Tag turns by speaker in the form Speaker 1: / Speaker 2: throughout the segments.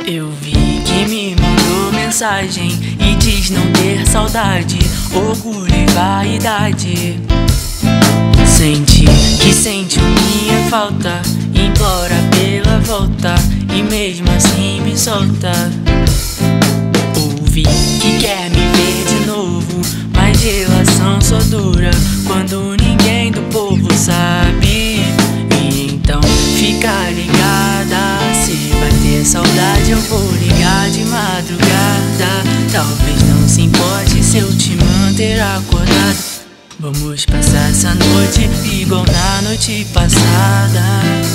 Speaker 1: Eu vi que me mandou mensagem e diz não ter saudade, orgulho e vaidade. Sente que sente minha falta, implora pela volta e mesmo assim me solta. Ouvi que quer me ver de novo, mas relação só dura quando ninguém do povo sabe. E então fica ligada, se bater saudade eu vou ligar de madrugada. Talvez não se importe se eu te manter acordado. Vamos passar essa noite igual na noite passada.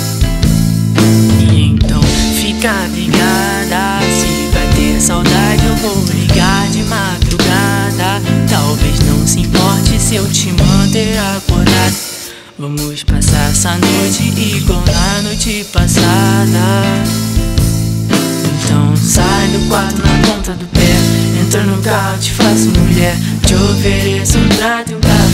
Speaker 1: E então fica ligada, se bater saudade eu vou ligar de madrugada. Talvez não se importe se eu te manter acordado. Vamos passar essa noite igual na noite passada. Então sai do quarto na ponta do pé, entra no carro, te faço mulher, te ofereço um trato e um cafuné.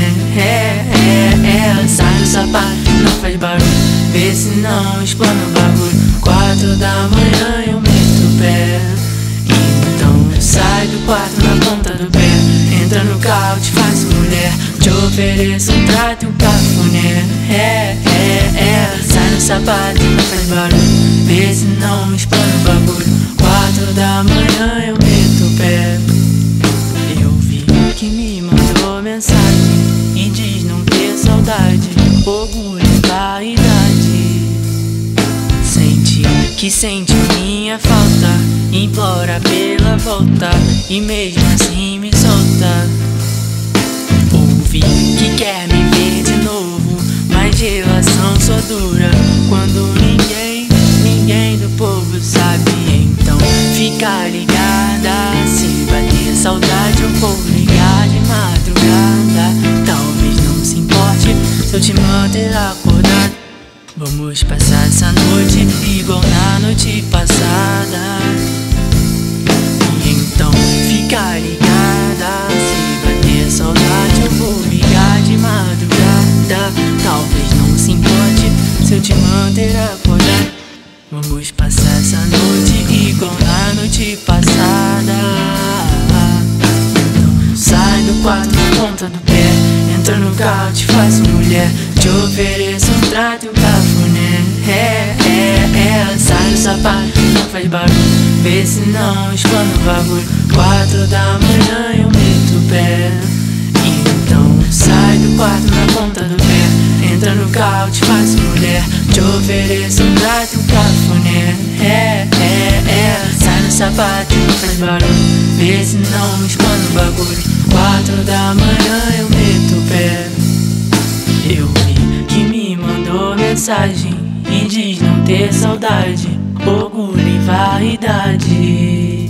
Speaker 1: Sai do sapato, não faz barulho, vê se não explana o bagulho. 4 da manhã eu meto o pé. Então sai do quarto na ponta do pé, entra no carro, te faço mulher, te ofereço um trato e um cafuné. Sai no sapato, não faz barulho, vê se não explana o bagulho. 4 da manhã eu meto o pé. Eu vi que me mandou mensagem e diz não ter saudade, orgulho e vaidade. Sente que sente minha falta, implora pela volta e mesmo assim me solta. Ouvi que quer me ver de novo, mas relação só dura quando ninguém do povo sabe. Então fica ligada, se bater saudade eu vou ligar de madrugada. Talvez não se importe se eu te manter acordado. Vamos passar essa noite igual na noite passada. E então fica ligada, se bater saudade eu vou ligar de madrugada. Talvez não se importe se eu te manter acordado. Vamos passar essa noite igual na noite passada. Então sai do quarto na ponta do pé, entra no carro, te faço mulher, te ofereço um trato e um cafuné. Sai do sapato, não faz barulho, vê se não explana o bagulho. 4 da manhã eu meto o pé. Então sai do quarto na ponta do pé, entra no carro, te faço mulher, te ofereço um trato e um cafuné. Sai no sapato, não faz barulho, vê se não explana o bagulho. 4 da manhã eu meto o pé. Eu vi que me mandou mensagem e diz não ter saudade, orgulho e vaidade.